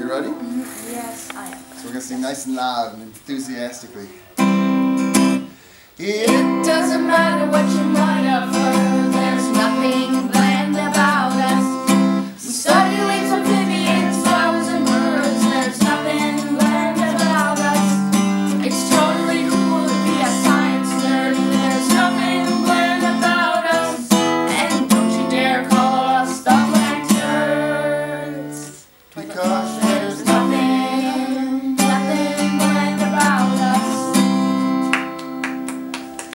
You ready? Yes, I am. So we're going to sing nice and loud and enthusiastically. It doesn't matter what you might have heard.